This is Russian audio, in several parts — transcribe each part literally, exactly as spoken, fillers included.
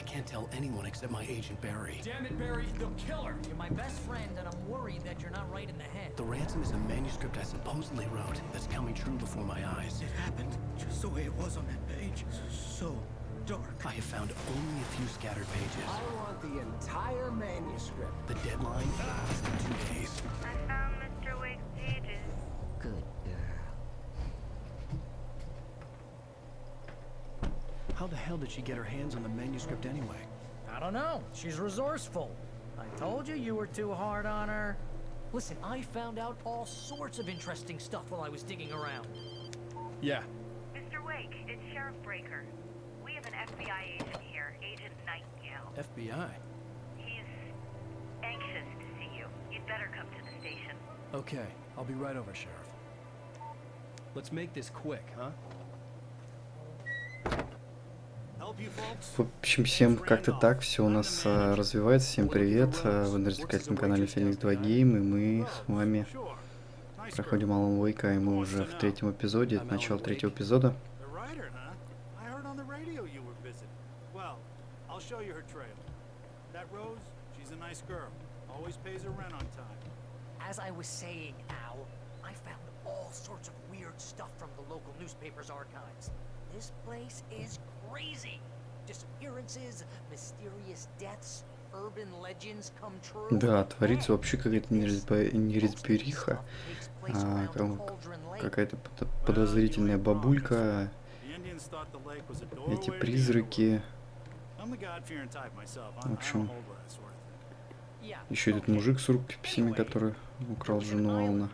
can't tell anyone except my agent Barry. Damn it, Barry, they'll kill her. You're my best friend, and I'm worried that you're not right in the head. The ransom is a manuscript I supposedly wrote that's coming true before my eyes. It happened just the way it was on that page. So dark. I have found only a few scattered pages. I want the entire manuscript. The deadline is in two days. I found Mister Wake's pages. Good girl. How the hell did she get her hands on the manuscript anyway? I don't know. She's resourceful. I told you you were too hard on her. Listen, I found out all sorts of interesting stuff while I was digging around. Yeah. Mister Wake, it's Sheriff Breaker. We have an F B I agent here, Agent Nightingale. F B I? He's anxious to see you. You'd better come to the station. Okay, I'll be right over, Sheriff. Let's make this quick, huh? В общем, всем как-то так все у нас а, развивается. Всем привет, вы на развлекательном канале Феникс два Гейм, и мы с вами проходим Алан Вейка, и мы уже в третьем эпизоде, это начало третьего эпизода. As I was saying, Al, I found all sorts of weird stuff from the local newspaper's archives. This place is crazy. Disappearances, mysterious deaths, urban legends come true. Да, творится вообще какая-то неразбериха, а, какая-то подозрительная бабулька, эти призраки. В общем, еще этот мужик с рукописями, который украл жену Алана.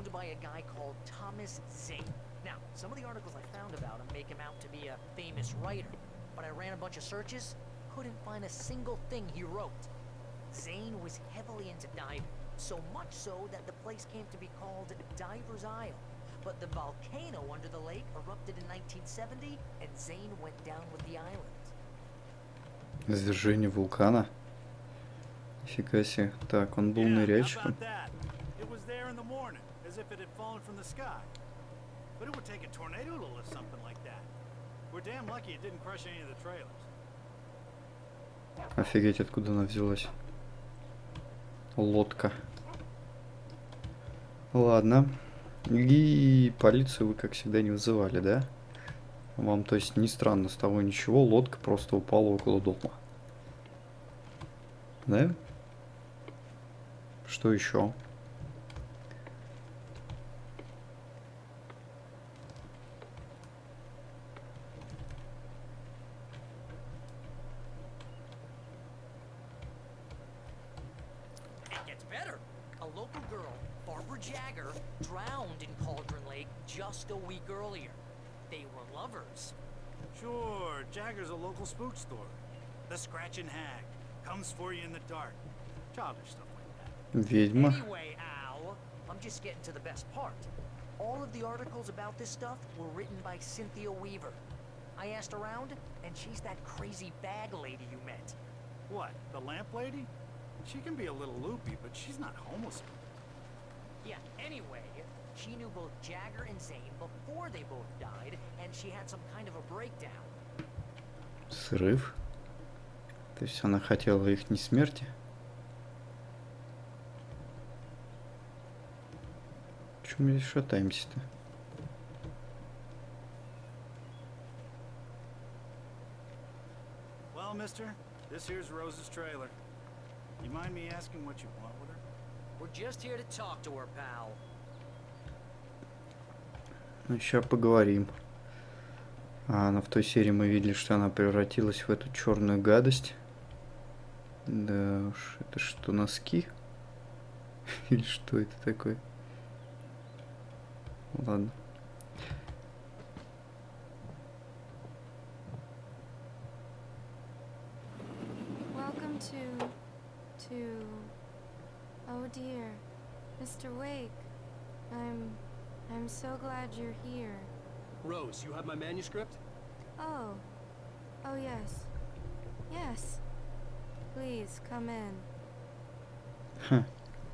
Some of the articles I found about him make him out to be a famous writer, but I ran a bunch of searches, couldn't find a single thing he wrote. Zane was heavily into diving, so much so that the place came to be called Diver's Isle. But the volcano under the lake erupted in nineteen seventy, and Zane went down with the island. Извержение вулкана? Нифига себе. Так, он был ныряльщиком. But it would take a tornado to lift something like that. We're damn lucky it didn't crush any of the trailers. Офигеть, откуда она взялась? Лодка. Ладно. И полицию вы, как всегда, не вызывали, да? Вам, то есть, не странно, с того ничего, лодка просто упала около дома. Да? Что еще? Drowned in Cauldron Lake just a week earlier. They were lovers. Sure, Jagger's a local spook store. The Scratching Hag comes for you in the dark. Childish stuff like that. Ведьма. Anyway, Al, I'm just getting to the best part. All of the articles about this stuff were written by Cynthia Weaver. I asked around, and she's that crazy bag lady you met. What, the lamp lady? She can be a little loopy, but she's not homeless. Yeah, anyway, she knew both Jagger and Zane before they both died, and she had some kind of a breakdown. Срыв? То есть она хотела их не смерти? Почему мы здесь шатаемся-то? Well, mister, this here's Rose's trailer. You mind me asking what you want with her? We're just here to talk to her, pal. Ну, сейчас поговорим. А, она в той серии мы видели, что она превратилась в эту черную гадость. Да уж, это что, носки? Или что это такое? Ладно. Welcome to... to... Oh dear, Mister Wake, I'm... I'm so glad you're here. Rose, you have my manuscript? Oh. Oh yes. Yes. Please, come in. Huh.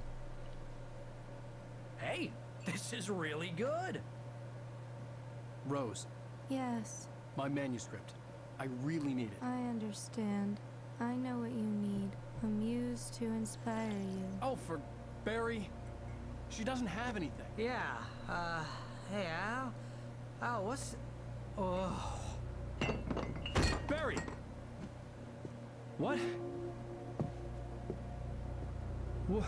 Hey, this is really good. Rose. Yes. My manuscript. I really need it. I understand. I know what you need. A muse to inspire you. Oh, for Barry? She doesn't have anything. Yeah, uh, hey, Al? Al, what's... Oh... Barry! What? What?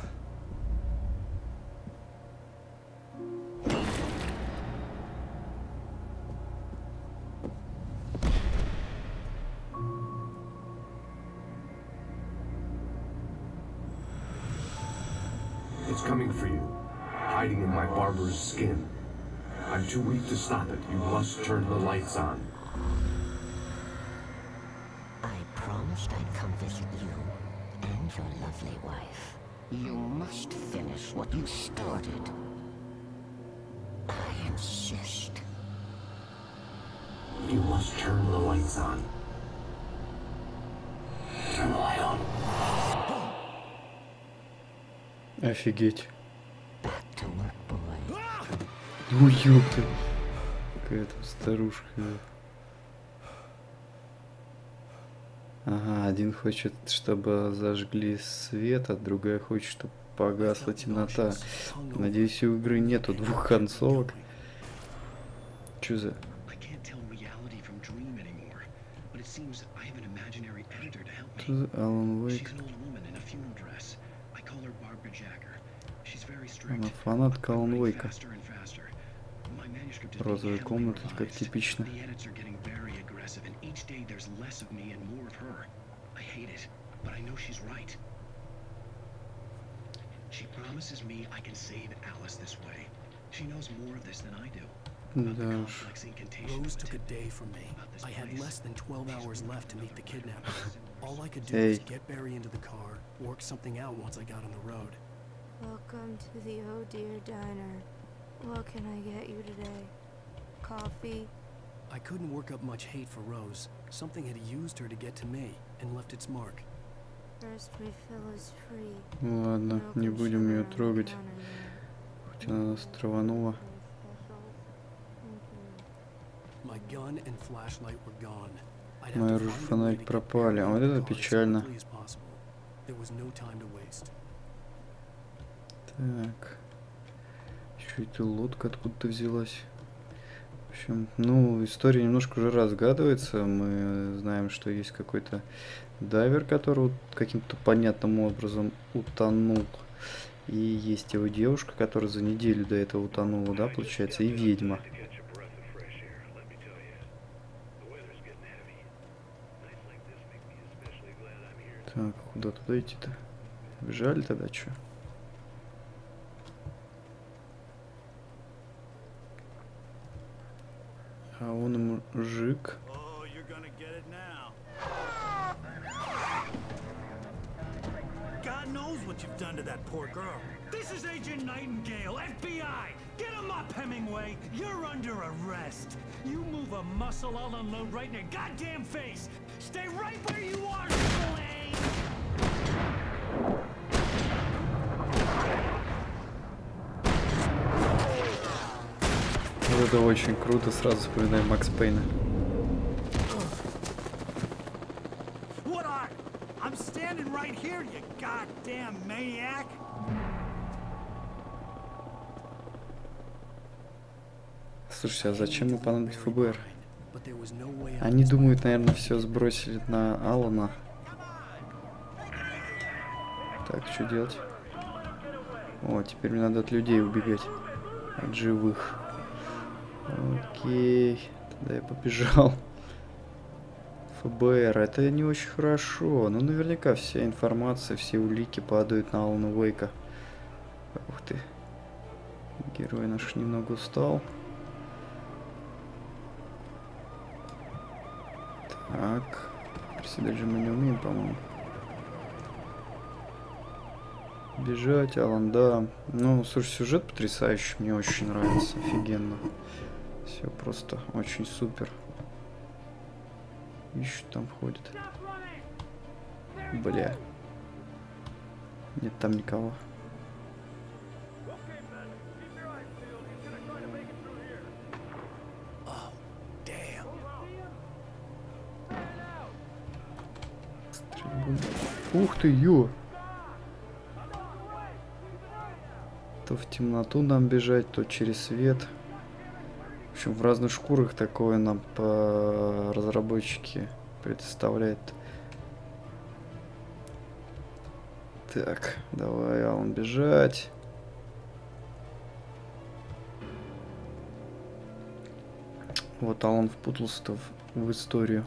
It's coming for you, hiding in my barber's skin. I'm too weak to stop it. You must turn the lights on. I promised I'd come visit you and your lovely wife. You must finish what you started. I insist. You must turn the lights on. Turn the light on. Офигеть. Back to work, boy. Ну ёпта. Какая-то старушка. Ага, один хочет, чтобы зажгли свет, а другая хочет, чтобы погасла темнота. Надеюсь, у игры нету двух концовок. Чё за... Что за Алан Уэйк? Она фанатка Алан Уэйка. Розовая комната, как типично. Да уж. Rose took a day from me. I had less than twelve hours left to meet the kidnappers. All I could do Hey. was get Barry into the car, work something out once I got on the road. Welcome to the Oh Dear Diner. What can I get you today? Coffee? I couldn't work up much hate for Rose. Something had used her to get to me and left its mark. First refill is free. Ладно, No не будем ее sugar on the трогать. counter now. Хоть она нас траванула. My gun and flashlight were gone. I'd Мой have to оружие, find a way фонарик to get пропали. Barry А in вот the это car as печально. quickly as possible. There was no time to waste. Так. Еще эта лодка откуда-то взялась. В общем, ну, история немножко уже разгадывается. Мы знаем, что есть какой-то дайвер, который вот каким-то понятным образом утонул. И есть его девушка, которая за неделю до этого утонула, да, получается, и ведьма. Так, куда туда идти-то? Бежали тогда, что? А он ему мужик. Oh, you're gonna get it now. God knows what you've done to that poor girl. This is Agent Nightingale, F B I. Get him up, Hemingway. You're under arrest. You move a muscle, I'll unload right in your goddamn face. Stay right where you are, Spillane. Вот это очень круто, сразу вспоминаем Макс Пейна. What are? I'm standing right here, you goddamn maniac. Слушайте, а зачем ему понадобится эф бэ эр? Они думают, наверное, все сбросили на Алана. Так, что делать? О, теперь мне надо от людей убегать. От живых. Окей. Тогда я побежал. эф бэ эр. Это не очень хорошо. Но наверняка вся информация, все улики падают на Алана Уэйка. Ух ты. Герой наш немного устал. Так. Приседать же мы не умеем, по-моему. Бежать, Алан, да. Ну, слушай, сюжет потрясающий, мне очень нравится, офигенно. Все просто очень супер. Ищут, там ходят. Бля. Нет там никого. Ух ты, ё! То в темноту нам бежать, то через свет. В общем, в разных шкурах такое нам по разработчики предоставляют. Так, давай, Алан, бежать. Вот Алан впутался-то в, в историю.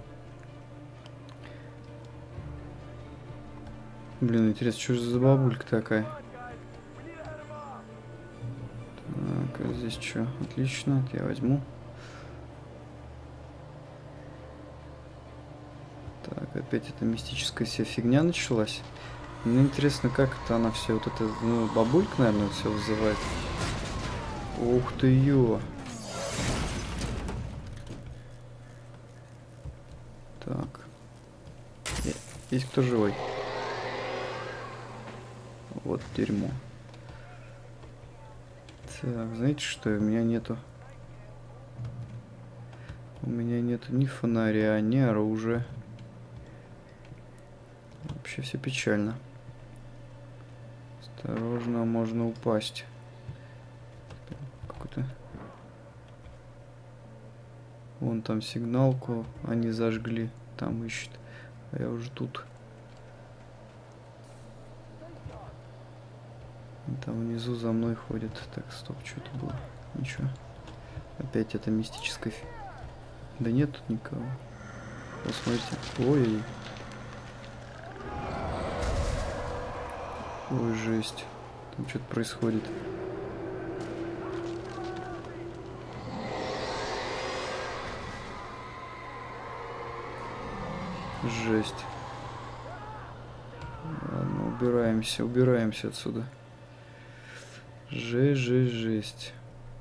Блин, интересно, что же за бабулька такая? Так, а здесь что? Отлично, это я возьму. Так, опять эта мистическая вся фигня началась. Мне интересно, как это она все вот это, ну, бабулька, наверное, все вызывает. Ух ты, ё! Так. Есть кто живой? Вот дерьмо. Так, знаете что? У меня нету... У меня нету ни фонаря, ни оружия. Вообще все печально. Осторожно, можно упасть. Какой-то... Вон там сигналку они зажгли. Там ищут. А я уже тут. Там внизу за мной ходит. Так, стоп, что это было? Ничего. Опять это мистическое. Да нет тут никого. Посмотрите. Ой. Ой, жесть. Там что-то происходит. Жесть. Ладно, убираемся, убираемся отсюда. Жесть, жесть, жесть.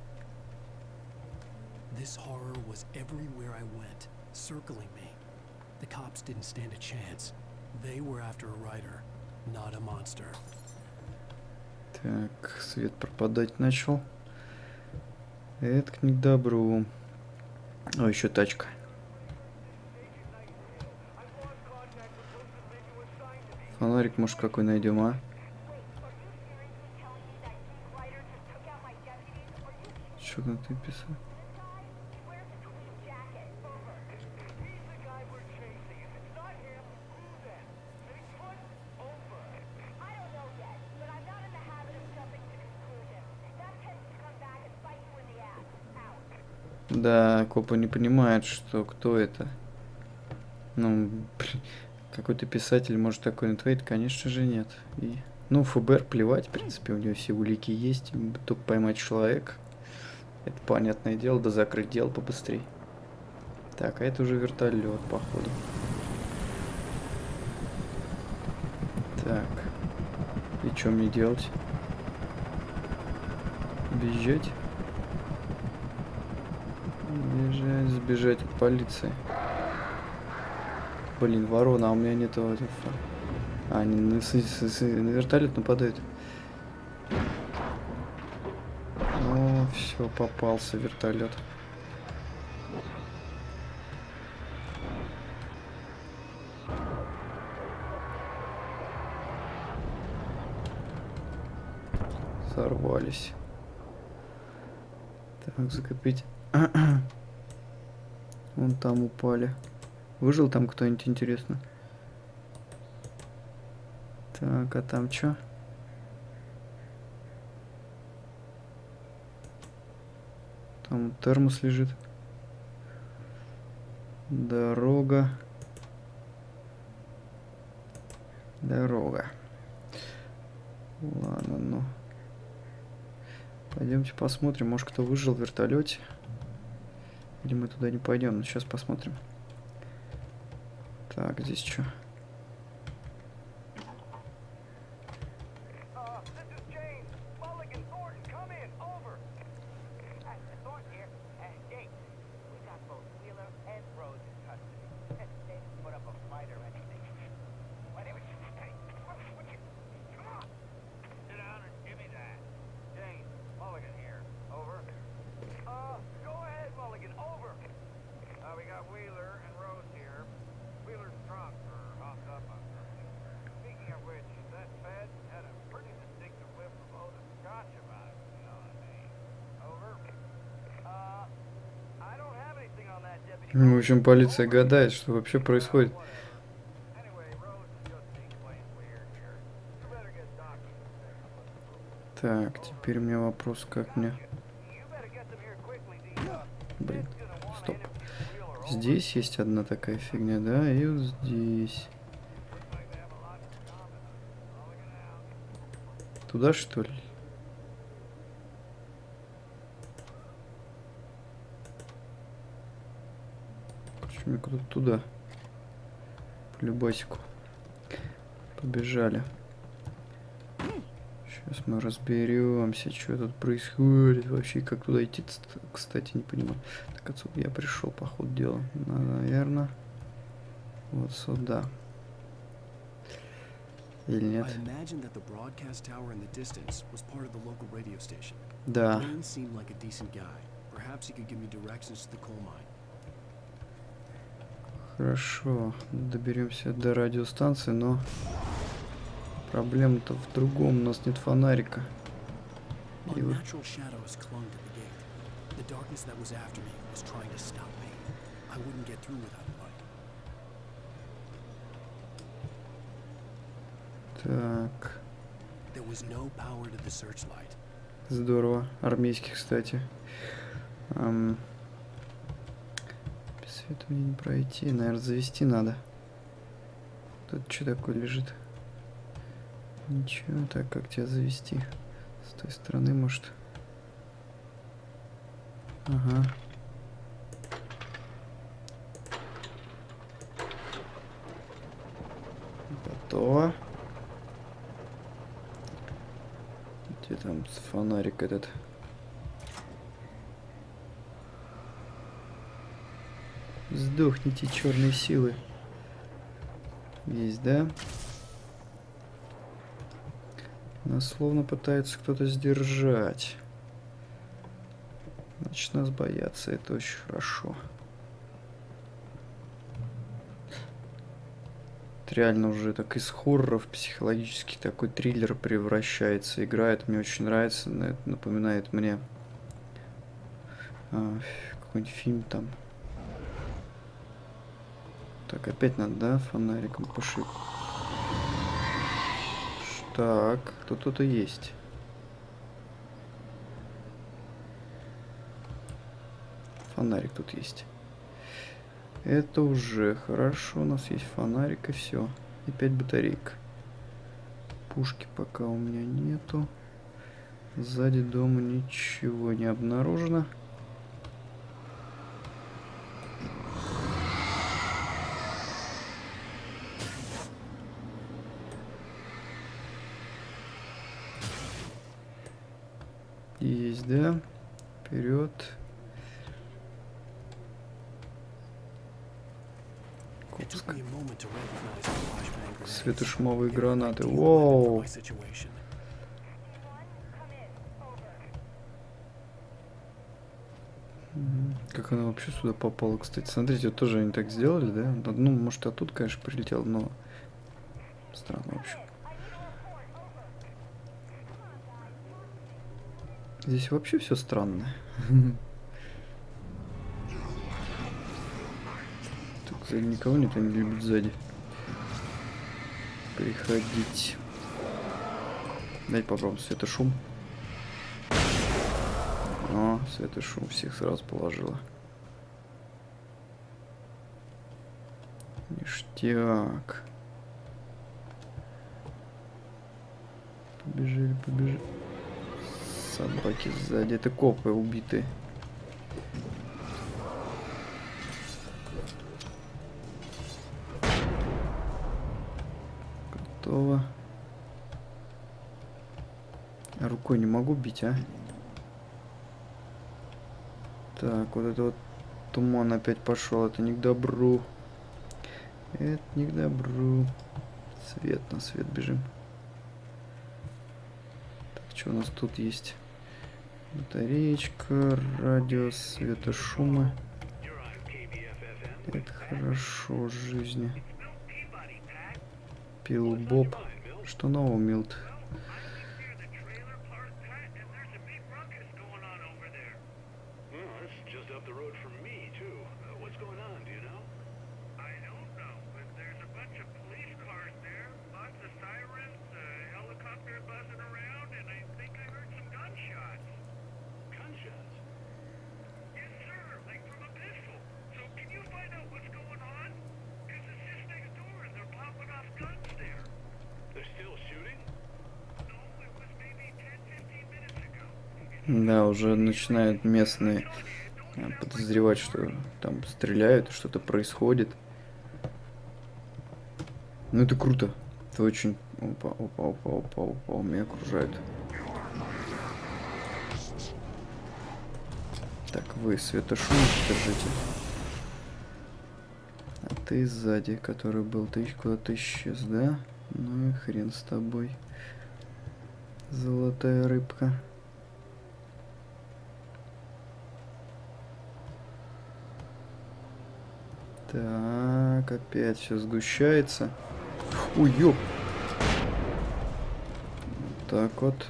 This horror was everywhere I went, circling me. The cops didn't stand a chance. They were after a writer, not a monster. Так, свет пропадать начал. Это не к добру. О, еще тачка. Фонарик, может, какой найдем, а? Что там ты писал? Да, копы не понимают, что кто это. Ну, какой-то писатель может такой натворить? Конечно же нет. И, ну, ФБР плевать, в принципе, у него все улики есть. Только поймать человека. Это понятное дело, да закрыть дело побыстрее. Так, а это уже вертолет, походу. Так. И что мне делать? Бежать? Бежать, сбежать от полиции. Блин, ворона, а у меня нету... А, они на, на вертолет нападают. О, все, попался вертолет. Сорвались. Так, закопить. Вон там упали. Выжил там кто-нибудь, интересно? Так, а там что? Там термос лежит. Дорога. Дорога. Ладно, ну. Пойдемте посмотрим, может кто выжил в вертолете. Или мы туда не пойдем, но сейчас посмотрим. Так, здесь что? В общем, полиция гадает, что вообще происходит. Так, теперь у меня вопрос, как мне... Блин, стоп. Здесь есть одна такая фигня, да, и вот здесь. Туда, что ли? Почему куда-то туда? По любасику. Побежали. Сейчас мы разберемся, что тут происходит. Вообще, как туда идти, кстати, не понимаю. Так, отсюда я пришел, по ходу дела. Наверное, вот сюда. Или нет? Да. Хорошо, доберемся до радиостанции, но проблема-то в другом, у нас нет фонарика. И вот... Так. Здорово. Армейский, кстати. Эм... Без света мне не пройти. Наверное, завести надо. Тут что такое лежит? Ничего. Так, как тебя завести? С той стороны, может. Ага. Готово. Где там фонарик этот? Сдохните, черные силы. Есть, да? Нас словно пытается кто-то сдержать. Значит, нас боятся. Это очень хорошо. Реально уже так из хорроров психологически такой триллер превращается. Играет, мне очень нравится. Это напоминает мне а, какой-нибудь фильм там. Так, опять надо, да, фонариком пошить. Так, тут кто-то есть. Фонарик тут есть. Это уже хорошо. У нас есть фонарик и все. И пять батареек. Пушки пока у меня нету. Сзади дома ничего не обнаружено. Есть, да? Вперед. Светошумовые гранаты. Воу! Как она вообще сюда попала, кстати? Смотрите, вот тоже они так сделали, да? Ну, может, оттуда, конечно, прилетел, но... Странно, в общем. Здесь вообще все странно. Так, сзади никого нет, они любят сзади приходить. Дайте попробуем светошум. О, светошум всех сразу положила. Ништяк. Побежали, побежали. Собаки сзади. Это копы убитые. Готово. А рукой не могу бить, а? Так, вот это вот туман опять пошел. Это не к добру. Это не к добру. Свет, на свет бежим. Так, что у нас тут есть? Батареечка, радио, светошумы. Это хорошо, жизни. Пил Боб. Что нового, Милт? Да, уже начинают местные подозревать, что там стреляют, что-то происходит. Ну это круто. Это очень... Опа, опа, опа, опа, опа, меня окружают. Так, вы светошум держите. А ты сзади, который был, ты куда-то исчез, да? Ну и хрен с тобой. Золотая рыбка. Так, опять все сгущается. Ой, ёп. Вот так вот.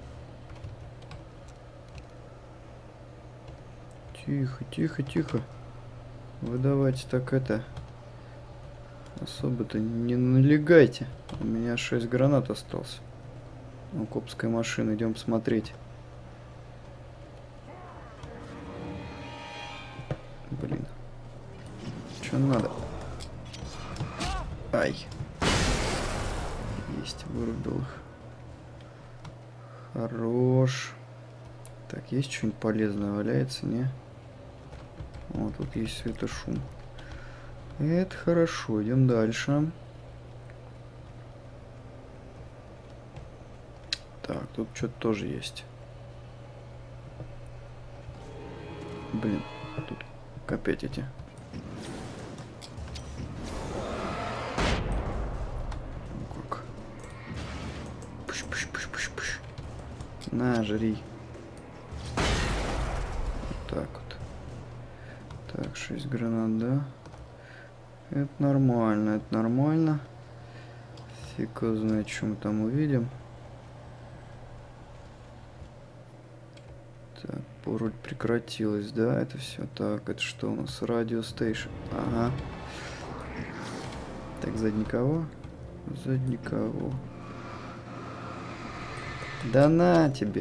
Тихо, тихо, тихо. Вы давайте так это... Особо-то не налегайте. У меня шесть гранат осталось. Ну, копская машина, идем посмотреть. Блин. Что надо? Ай. Есть, вырубил их. Хорош. Так, есть что-нибудь полезное валяется, не? Вот тут есть светошум. Это хорошо, идем дальше. Так, тут что-то тоже есть. Блин, тут опять эти. Как? Пуш, пуш, пуш, пуш, пуш. На, жри. Вот так вот. Так, шесть гранат, да? Это нормально, это нормально. Фиг его знает, что мы там увидим. Так, пароль прекратилась, да? Это все так. Это что у нас? Радио стейшн. Ага. Так, сзади никого? Сзади никого. Да на тебе.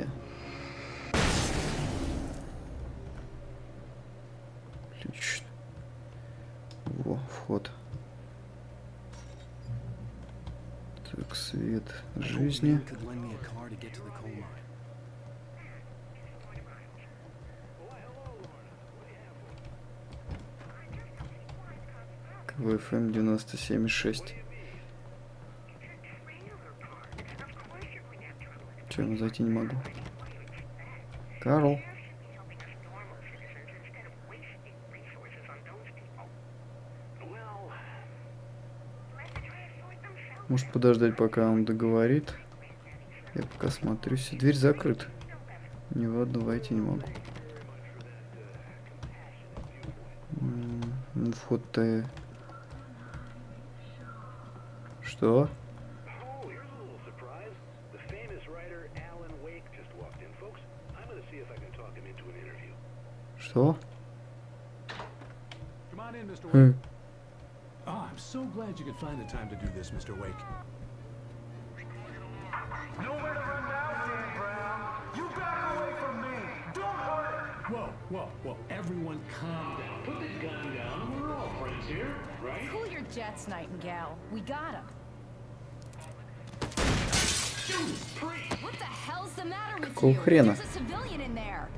Отлично. Во, вход. Так, свет жизни. эф эм девяносто семь и шесть. Че, я зайти не могу? Карл. Может подождать, пока он договорит. Я пока смотрюсь. Дверь закрыта. Ни в одну войти не могу. М-м, вход-то... Что? Что? Хм. Oh, I'm so glad you could find the time to do this, Mister Wake. Nowhere to run now, Dan Brown. You back away from me. Don't hurt her. Whoa, whoa, whoa. Everyone calm down. Put the gun down. We're all friends here, right? Cool your jets, Nightingale. We got him. What the hell's the matter with Какого you? хрена? There's a civilian in there.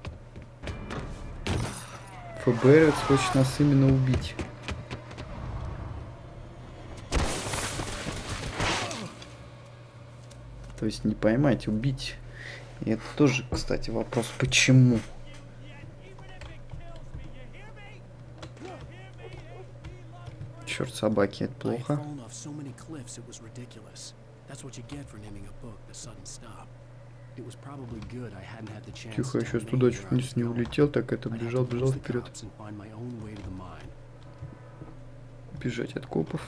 эф бэ эр хочет нас именно убить. То есть не поймать, убить. И это тоже, кстати, вопрос, почему? Черт, собаки, это плохо. Тихо, я сейчас туда чуть вниз не улетел, так это бежал, бежал вперед. Бежать от копов.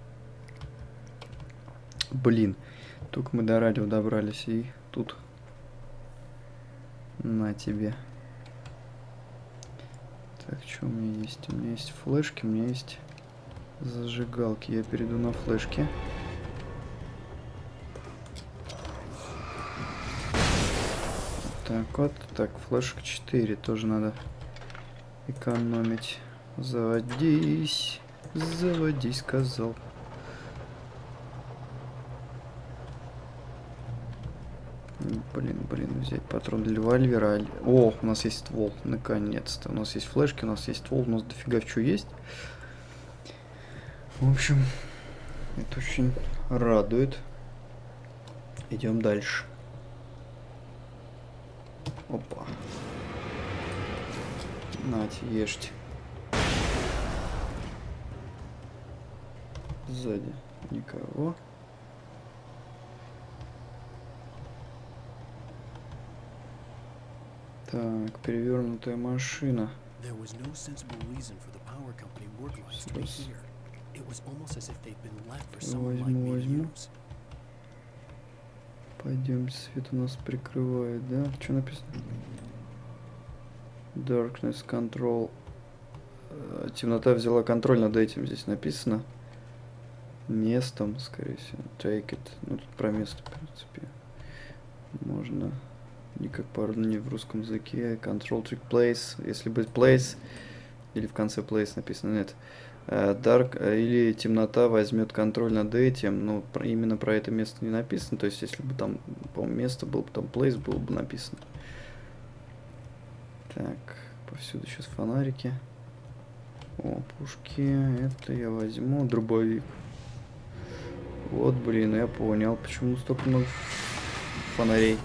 Блин, только мы до радио добрались, и тут на тебе. Так, что у меня есть? У меня есть флешки, у меня есть зажигалки. Я перейду на флешки. Так вот, так, флешка четыре тоже надо экономить. Заводись, заводись, сказал. Блин, блин, взять патрон для револьвера. О, у нас есть ствол, наконец-то. У нас есть флешки, у нас есть ствол, у нас дофига чего есть. В общем, это очень радует. Идем дальше. Опа. Нате, ешьте. Сзади никого. Так, перевернутая машина. Возьму, возьму. Пойдем, свет у нас прикрывает, да? Что написано? Darkness Control. Темнота взяла контроль над этим, здесь написано. Местом, скорее всего. Take it. Ну, тут про место, в принципе. Можно... Не как по не в русском языке. Control trick place. Если быть place, или в конце place написано, нет. Uh, dark, uh, или темнота возьмет контроль над этим. Но про, именно про это место не написано. То есть, если бы там, по-моему, место было бы, там place было бы написано. Так, повсюду сейчас фонарики. О, пушки. Это я возьму. Дробовик. Вот, блин, я понял, почему столько много фонарей.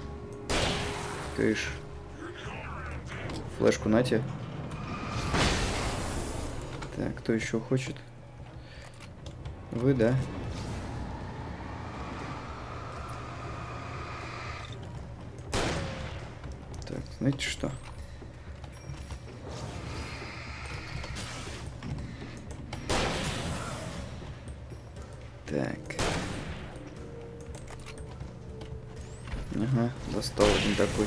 Кыш. Флешку нате. Так, кто еще хочет? Вы, да? Так, знаете что? Так. Ага, достал один такой.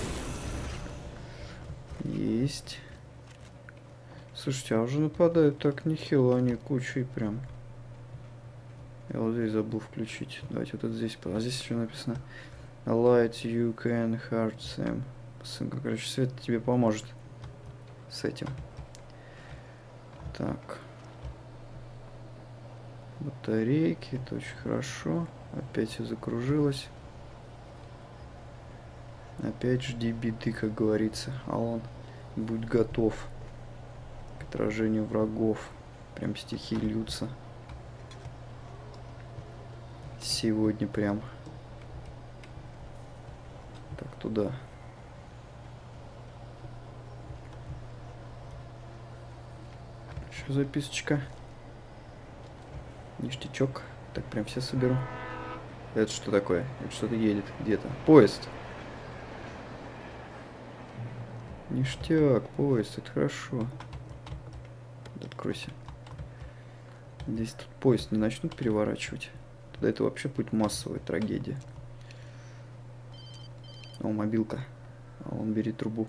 Есть. Слушайте, а уже нападают так нехило, они кучей прям. Я вот здесь забыл включить. Давайте вот это здесь. А здесь еще написано A light you can hurt them. Короче, свет тебе поможет с этим. Так. Батарейки, это очень хорошо. Опять все закружилось. Опять жди беды, как говорится. Алан, будь готов к отражению врагов. Прям стихи льются. Сегодня прям. Так, туда. Еще записочка. Ништячок. Так, прям все соберу. Это что такое? Это что-то едет где-то. Поезд. Ништяк, поезд, это хорошо. Откройся. Здесь тут поезд не начнут переворачивать. Тогда это вообще будет массовая трагедия. О, мобилка. А он берет трубу.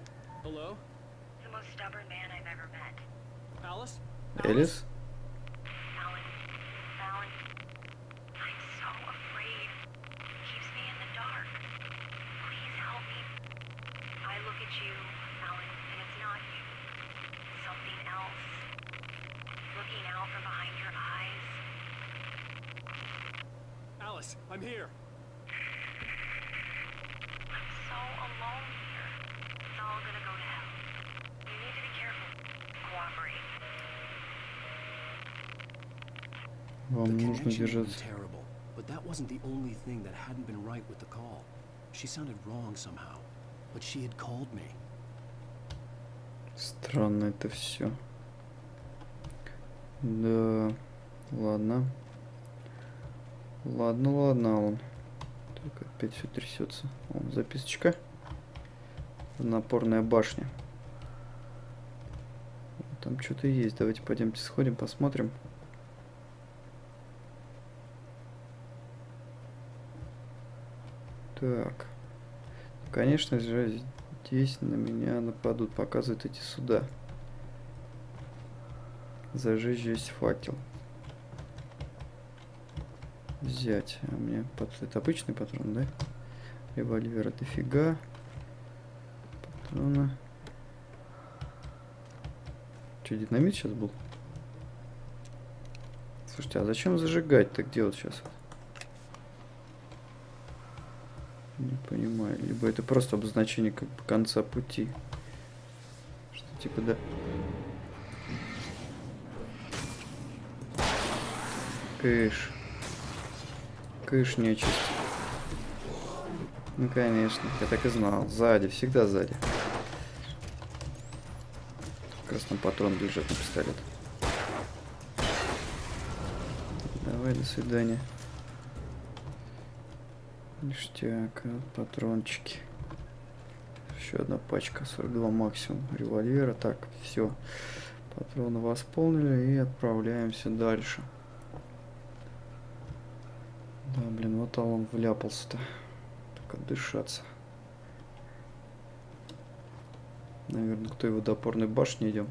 Элис? I'm here. I'm so alone here. It's all gonna go to hell. You need to be careful. Cooperate. Вам нужно держаться. Terrible, but that wasn't the only thing that hadn't been right with the call. She sounded wrong somehow, but she had called me. Странно это все. Да, ладно. Ладно, ладно, он. Так, опять все трясется. О, записочка. Напорная башня. Там что-то есть. Давайте пойдемте сходим, посмотрим. Так. Конечно же, здесь на меня нападут. Показывают эти суда. Зажечь здесь факел. Взять. А мне под... это обычный патрон, да? Револьвера дофига. Патрона. Че, динамит сейчас был? Слушайте, а зачем зажигать так делать сейчас? Не понимаю. Либо это просто обозначение как бы конца пути. Что типа да. Кыш. Кыш нечисть. Ну конечно, я так и знал. Сзади, всегда сзади. Как раз там патрон лежит на пистолет. Давай, до свидания. Ништяк, патрончики. Еще одна пачка, сорок два максимум револьвера. Так, все. Патроны восполнили и отправляемся дальше. Да, блин, вот он вляпался-то. Так отдышаться. Наверное, к той водопорной башне идем.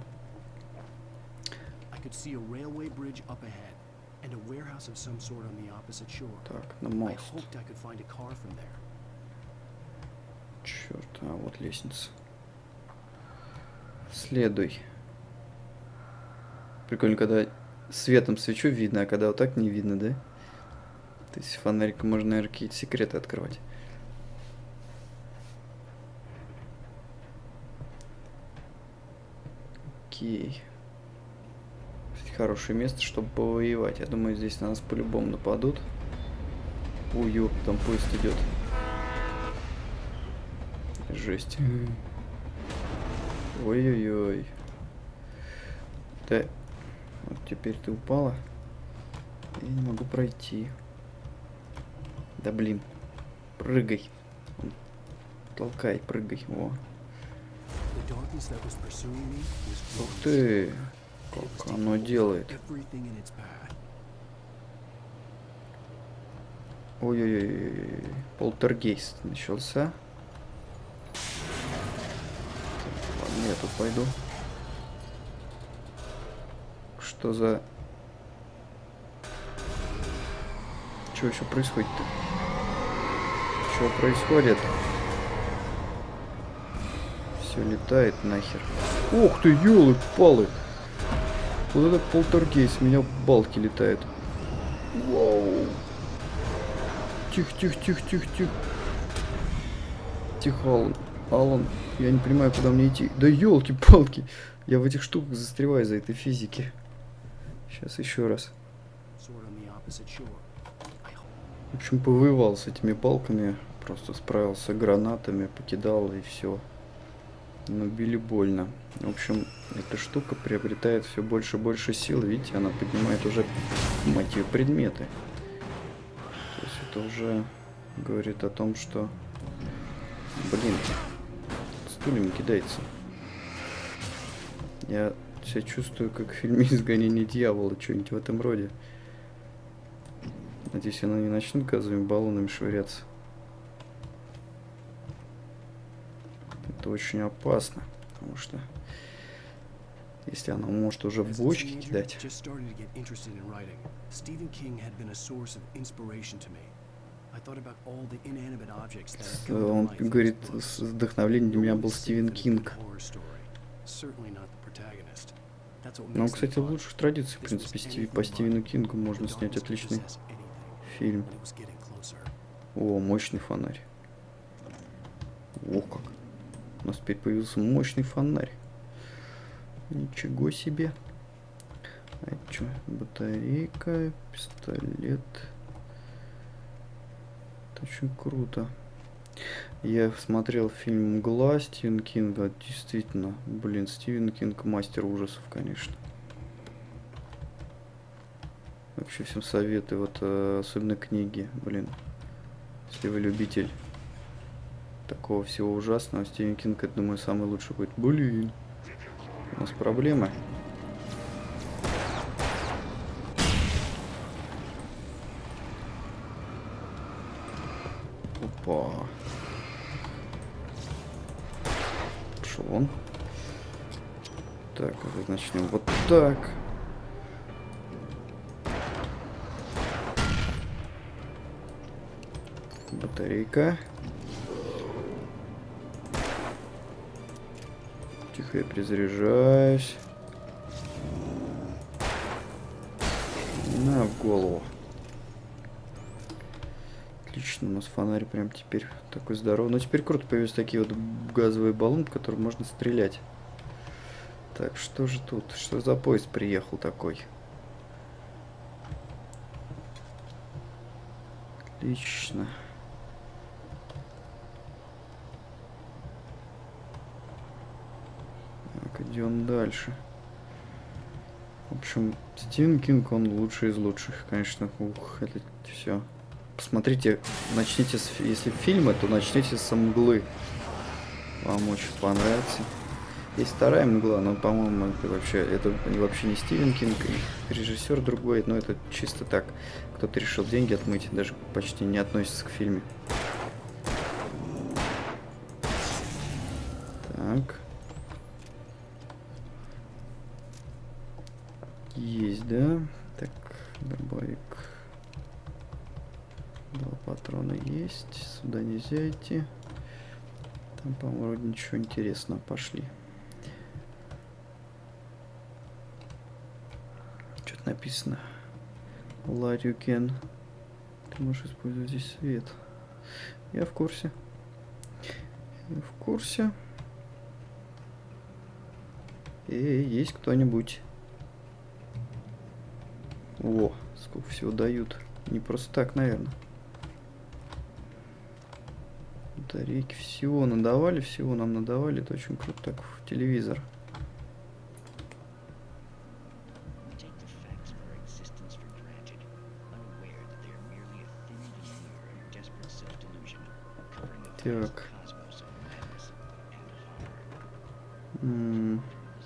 Так, на мост. Черт, а вот лестница. Следуй. Прикольно, когда светом свечу видно, а когда вот так не видно, да? То есть фонариком можно, наверное, какие-то секреты открывать. Окей. Хорошее место, чтобы повоевать. Я думаю, здесь на нас по-любому нападут. Ой, ёп, там поезд идет. Жесть. Ой-ой-ой. Да. Вот теперь ты упала. Я не могу пройти. Да блин. Прыгай. Толкай, прыгай. О. Ух ты. Как оно делает. Ой-ой-ой. Полтергейст начался. Ладно, я тут пойду. Что за... Что еще происходит-то? Что происходит? Все летает нахер. Ух ты, ёлы-палы! Вот это полтергейст, у меня балки летают. Вау! Тихо, тихо, тихо, тихо, тихо. Тихо, Алан. Алан, я не понимаю, куда мне идти. Да елки-палки! Я в этих штуках застреваю из-за этой физики. Сейчас еще раз. В общем, повоевал с этими палками. Просто справился с гранатами, покидал и все. Но били больно. В общем, эта штука приобретает все больше и больше сил. Видите, она поднимает уже, мать ее, предметы. То есть это уже говорит о том, что... Блин, стульями кидается. Я себя чувствую, как в фильме «Изгонение дьявола», что-нибудь в этом роде. Надеюсь, она не начнет газовыми баллонами швыряться. Это очень опасно, потому что если она может уже в бочки кидать. Он говорит, вдохновлением для меня был Стивен Кинг. Ну, кстати, в лучших традициях, в принципе, Стиви, по Стивену Кингу можно снять отличный фильм. О, мощный фонарь. О, как. У нас теперь появился мощный фонарь. Ничего себе. А что? Батарейка, пистолет. Это очень круто. Я смотрел фильм «Мгла» Стивена Кинга. Действительно, блин, Стивен Кинг мастер ужасов, конечно. Вообще всем советую, вот особенно книги, блин. Если вы любитель такого всего ужасного, Стивен Кинг, это, думаю, самый лучший будет. Блин, у нас проблемы. Опа. Пошел он. Так, начнем вот так. Батарейка. Тихо, я перезаряжаюсь. На, в голову. Отлично, у нас фонарь прям теперь такой здоровый. Но теперь круто появились такие вот газовые баллоны, в которые можно стрелять. Так, что же тут? Что за поезд приехал такой? Отлично. Так, идем дальше. В общем, Стивен Кинг, он лучший из лучших, конечно. Ух, это все. Посмотрите, начните с, если фильмы, то начните с «Мглы». Вам очень понравится. Есть вторая «Мгла», но, по-моему, это вообще, это вообще не Стивен Кинг, режиссер другой, но это чисто так. Кто-то решил деньги отмыть, даже почти не относится к фильму. Так. Есть, да? Так, дробовик. Два патрона есть. Сюда нельзя идти. Там, по-моему, вроде ничего интересного. Пошли. Что-то написано. Light you can. Ты можешь использовать здесь свет. Я в курсе. Я в курсе. Эй, есть кто-нибудь? О, сколько всего дают. Не просто так, наверное. Батарейки. Всего надавали, всего нам надавали. Это очень круто. Так, в телевизор. Так. М-м.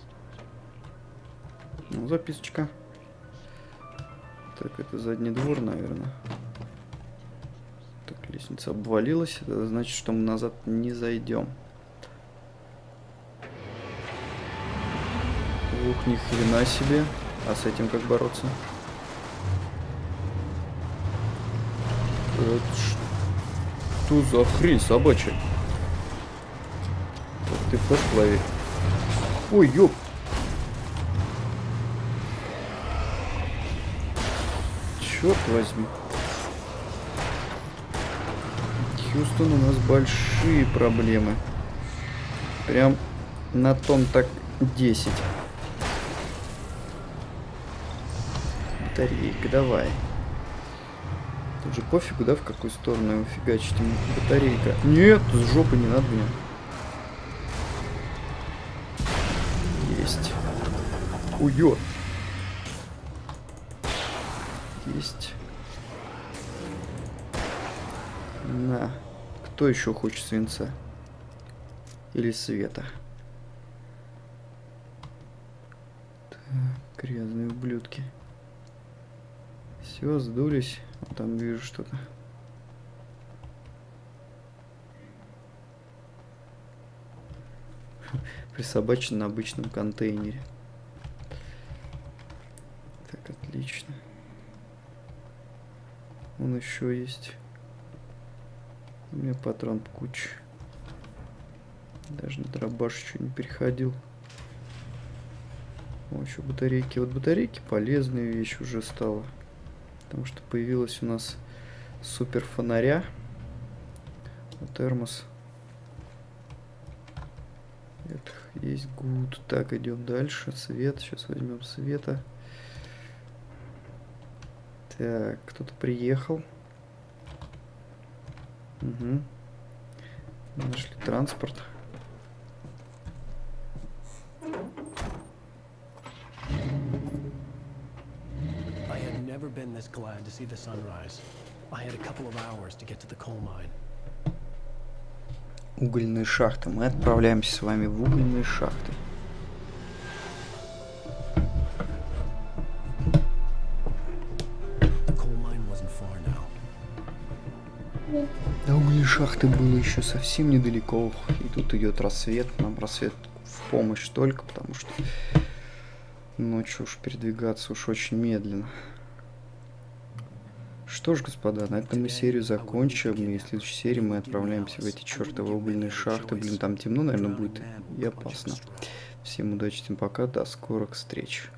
Ну, записочка. Так, это задний двор, наверное. Так, лестница обвалилась. Это значит, что мы назад не зайдем. Ух, ни хрена себе. А с этим как бороться? Это что за хрень собачья? Так, ты флешку лови. Ой, ёп. Черт возьми. Хьюстон, у нас большие проблемы. Прям на том так десять. Батарейка, давай. Тут же пофигу, да, в какую сторону его фигачить. Батарейка. Нет, с жопы не надо мне. Есть. Уё. Есть. На. Кто еще хочет свинца? Или света? Так, грязные ублюдки. Все, сдулись. Вот там вижу что-то. Присобачен на обычном контейнере. Так, отлично. Он еще есть. У меня патрон куча. Даже на дробаш еще не переходил. О, еще батарейки. Вот батарейки полезная вещь уже стала. Потому что появилась у нас супер фонаря. Вот термос. Это есть гуд. Так, идем дальше. Свет. Сейчас возьмем света. Так, кто-то приехал. Угу. Нашли транспорт. I had never been this glad to see the sunrise. I had a couple of hours to get to the coal mine. Угольные шахты. Мы отправляемся с вами в угольные шахты. До угольной шахты было еще совсем недалеко. И тут идет рассвет. Нам рассвет в помощь только, потому что ночью уж передвигаться уж очень медленно. Что ж, господа, на этом мы серию закончим. И в следующей серии мы отправляемся в эти чертовы угольные шахты. Блин, там темно, наверное, будет и опасно. Всем удачи, всем пока, до скорых встреч.